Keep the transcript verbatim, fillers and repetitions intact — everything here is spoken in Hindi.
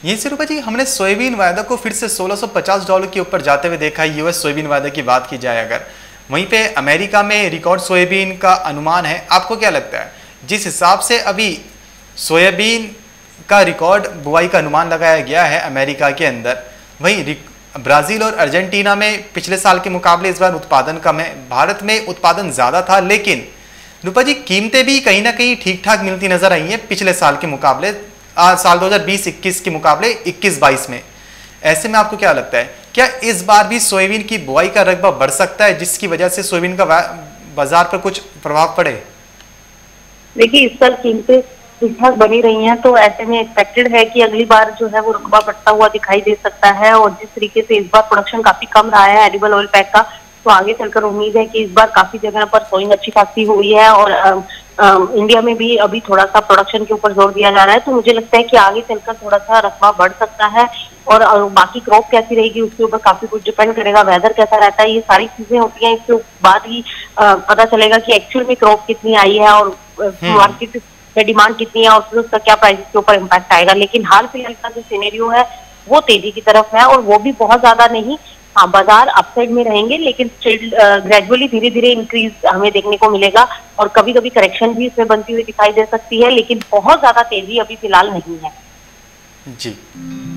ये सिरूपा जी, हमने सोयाबीन वायदा को फिर से सोलह सौ पचास डॉलर के ऊपर जाते हुए देखा है। यूएस सोयाबीन वायदा की बात की जाए अगर, वहीं पे अमेरिका में रिकॉर्ड सोयाबीन का अनुमान है। आपको क्या लगता है, जिस हिसाब से अभी सोयाबीन का रिकॉर्ड बुआई का अनुमान लगाया गया है अमेरिका के अंदर, वहीं ब्राज़ील और अर्जेंटीना में पिछले साल के मुकाबले इस बार उत्पादन कम है, भारत में उत्पादन ज़्यादा था, लेकिन रूपा जी कीमतें भी कहीं ना कहीं ठीक ठाक मिलती नजर आई हैं पिछले साल के मुकाबले, आ, साल दो हज़ार बीस इक्कीस के मुकाबले इक्कीस बाईस में। ऐसे में आपको क्या लगता है, क्या इस बार भी सोयाबीन की बुआई का रकबा बढ़ सकता है, जिसकी वजह से सोयाबीन का बाजार पर कुछ प्रभाव पड़े? देखिए, इस साल कीमतें ठीक ठाक बनी रही हैं, तो ऐसे में एक्सपेक्टेड है कि अगली बार जो है वो रकबा बढ़ता हुआ दिखाई दे सकता है। और जिस तरीके से इस बार प्रोडक्शन काफी कम रहा है एडिबल ऑयल पैक का, तो आगे चलकर उम्मीद है कि इस बार काफी जगह पर सोइंग अच्छी खासी हुई है। और आ, आ, इंडिया में भी अभी थोड़ा सा प्रोडक्शन के ऊपर जोर दिया जा रहा है, तो मुझे लगता है कि आगे चलकर थोड़ा सा रकबा बढ़ सकता है। और आ, बाकी क्रॉप कैसी रहेगी उसके ऊपर काफी कुछ डिपेंड करेगा, वेदर कैसा रहता है, ये सारी चीजें होती हैं। इसके बाद ही आ, पता चलेगा कि एक्चुअल में क्रॉप कितनी आई है और मार्केट में डिमांड कितनी है और फिर उसका क्या प्राइस के ऊपर इम्पैक्ट आएगा। लेकिन हाल फिलहाल का जो सिनेरियो है वो तेजी की तरफ है, और वो भी बहुत ज्यादा नहीं। हाँ, बाजार अपसाइड में रहेंगे, लेकिन स्टिल ग्रेजुअली धीरे धीरे इंक्रीज हमें देखने को मिलेगा, और कभी कभी करेक्शन भी इसमें बनती हुई दिखाई दे सकती है, लेकिन बहुत ज्यादा तेजी अभी फिलहाल नहीं है। जी।